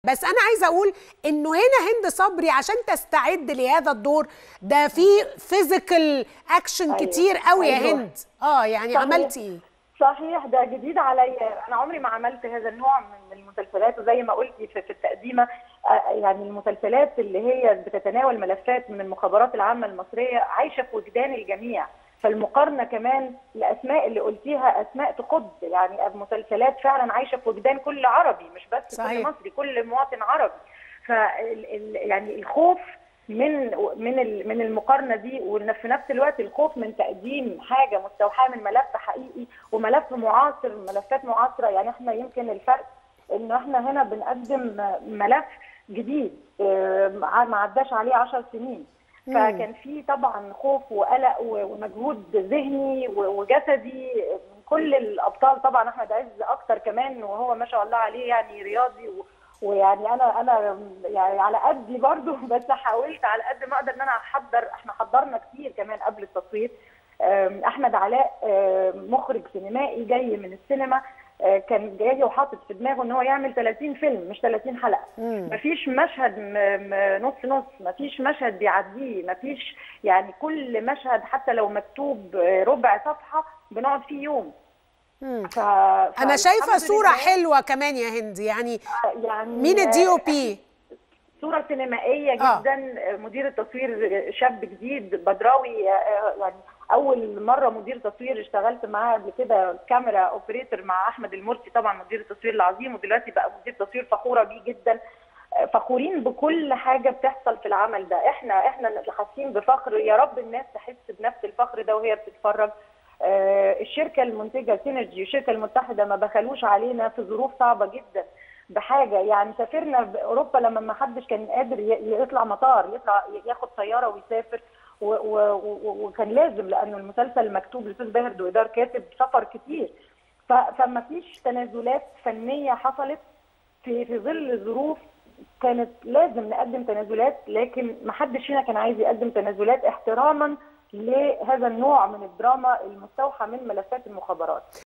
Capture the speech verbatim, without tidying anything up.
بس انا عايزه اقول انه هنا هند صبري عشان تستعد لهذا الدور ده في فيزيكال اكشن أيوة. كتير قوي يا أيوة. هند. اه يعني صحيح. عملتي ايه؟ صحيح، ده جديد عليا، انا عمري ما عملت هذا النوع من المسلسلات، وزي ما قلتي في التقديمه يعني المسلسلات اللي هي بتتناول ملفات من المخابرات العامه المصريه عايشه في وجدان الجميع، فالمقارنه كمان الاسماء اللي قلتيها اسماء تخض، يعني مسلسلات فعلا عايشه في وجدان كل عربي، مش بس صحيح. كل مصري، كل مواطن عربي. ف يعني الخوف من من من المقارنه دي، وفي نفس الوقت الخوف من تقديم حاجه مستوحاه من ملف حقيقي وملف معاصر، ملفات معاصره. يعني احنا يمكن الفرق انه احنا هنا بنقدم ملف جديد ما عداش عليه عشر سنين، فكان في طبعا خوف وقلق ومجهود ذهني وجسدي من كل الابطال. طبعا احمد عز اكتر كمان، وهو ما شاء الله عليه يعني رياضي، ويعني انا انا يعني على قدي برضه، بس حاولت على قد ما اقدر ان انا احضر. احنا حضرنا كتير كمان قبل التصوير. احمد علاء مخرج سينمائي جاي من السينما، كان جاي وحاطط في دماغه ان هو يعمل ثلاثين فيلم مش ثلاثين حلقه. مفيش مشهد نص نص، مفيش مشهد بيعديه، مفيش يعني كل مشهد حتى لو مكتوب ربع صفحه بنقعد فيه يوم. ف... انا شايفه صوره حلوه كمان يا هند، يعني, يعني مين الدي او بي؟ صوره سينمائيه جدا. آه. مدير التصوير شاب جديد بدراوي، يعني اول مره مدير تصوير اشتغلت معاه قبل كده كاميرا اوبريتور مع احمد المرسي، طبعا مدير التصوير العظيم، ودلوقتي بقى مدير تصوير، فخوره بيه جدا. فخورين بكل حاجه بتحصل في العمل ده، احنا احنا اللي حاسين بفخر، يا رب الناس تحس بنفس الفخر ده وهي بتتفرج. آه الشركه المنتجه سينرجي والشركه المتحده ما بخلوش علينا في ظروف صعبه جدا بحاجه، يعني سافرنا باوروبا لما ما حدش كان قادر يطلع مطار، يطلع ياخد طياره ويسافر، وكان لازم لانه المسلسل مكتوب للاستاذ باهر دويدار كاتب سفر كتير، فما فيش تنازلات فنيه حصلت في في ظل ظروف كانت لازم نقدم تنازلات، لكن ما حدش فينا كان عايز يقدم تنازلات احتراما لهذا النوع من الدراما المستوحى من ملفات المخابرات.